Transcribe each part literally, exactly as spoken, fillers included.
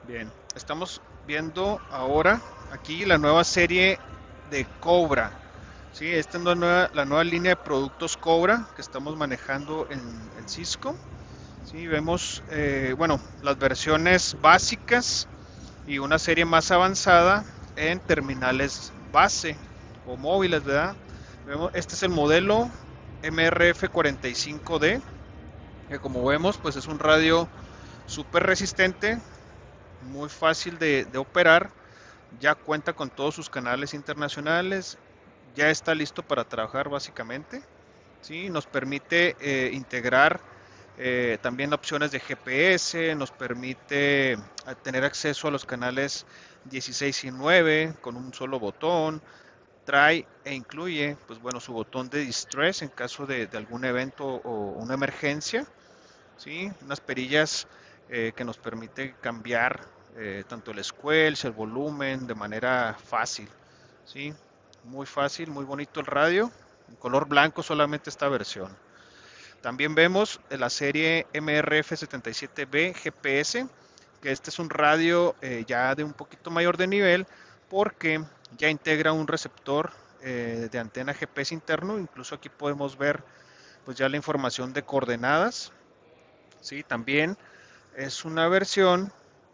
Bien, estamos viendo ahora aquí la nueva serie de Cobra. Sí, esta es la nueva, la nueva línea de productos Cobra que estamos manejando en, en Cisco. Sí, vemos, eh, bueno, las versiones básicas y una serie más avanzada en terminales base o móviles, ¿verdad? Vemos, este es el modelo M R F cuarenta y cinco D, que como vemos, pues es un radio súper resistente, muy fácil de, de operar, ya cuenta con todos sus canales internacionales, ya está listo para trabajar básicamente. ¿Sí? Nos permite eh, integrar eh, también opciones de G P S, nos permite eh, tener acceso a los canales dieciséis y nueve con un solo botón, trae e incluye pues bueno su botón de distress en caso de, de algún evento o una emergencia, ¿sí? Unas perillas eh, que nos permite cambiar eh, tanto el squelch, el volumen de manera fácil, ¿sí? Muy fácil, muy bonito el radio, en color blanco solamente esta versión. También vemos la serie M R F setenta y siete B G P S, que este es un radio eh, ya de un poquito mayor de nivel porque ya integra un receptor eh, de antena G P S interno, incluso aquí podemos ver pues ya la información de coordenadas. ¿Sí? También es una versión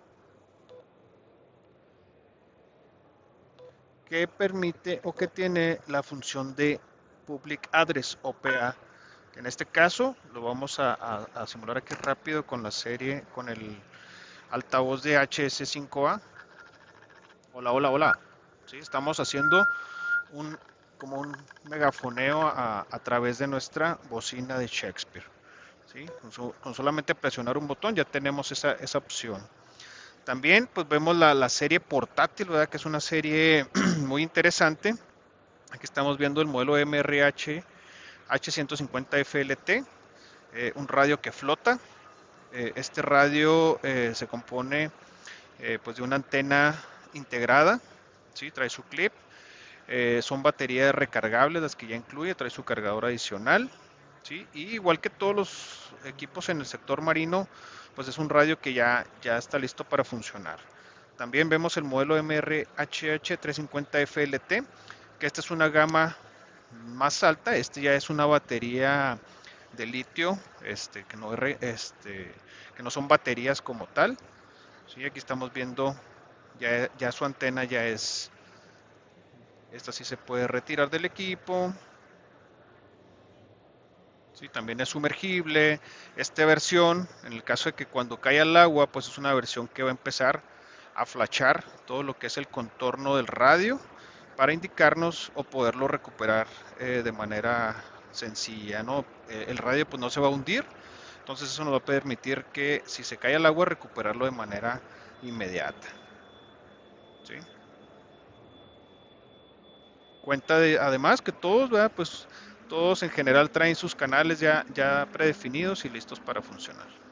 que permite o que tiene la función de Public Address o P A, que en este caso lo vamos a, a, a simular aquí rápido con la serie, con el altavoz de H S cinco A. Hola, hola, hola. ¿Sí? Estamos haciendo un, como un megafoneo a, a través de nuestra bocina de Shakespeare. ¿Sí? Con, su, con solamente presionar un botón ya tenemos esa, esa opción. También pues vemos la, la serie portátil, ¿verdad? Que es una serie muy interesante. Aquí estamos viendo el modelo M R H H ciento cincuenta F L T, eh, un radio que flota. Eh, este radio eh, se compone eh, pues de una antena integrada, ¿sí? Trae su clip, eh, son baterías recargables las que ya incluye, trae su cargador adicional, ¿sí? Y igual que todos los equipos en el sector marino, pues es un radio que ya, ya está listo para funcionar. También vemos el modelo M R H H trescientos cincuenta F L T, que esta es una gama más alta, este ya es una batería de litio, este, que, no, este, que no son baterías como tal. ¿Sí? Aquí estamos viendo, ya, ya su antena ya es, esta sí se puede retirar del equipo. Sí, también es sumergible. Esta versión, en el caso de que cuando cae al agua, pues es una versión que va a empezar a flashar todo lo que es el contorno del radio para indicarnos o poderlo recuperar eh, de manera sencilla, ¿no? Eh, el radio pues no se va a hundir, entonces eso nos va a permitir que si se cae al agua recuperarlo de manera inmediata, ¿sí? Cuenta de, además que todos, ¿verdad? Pues todos en general traen sus canales ya, ya predefinidos y listos para funcionar.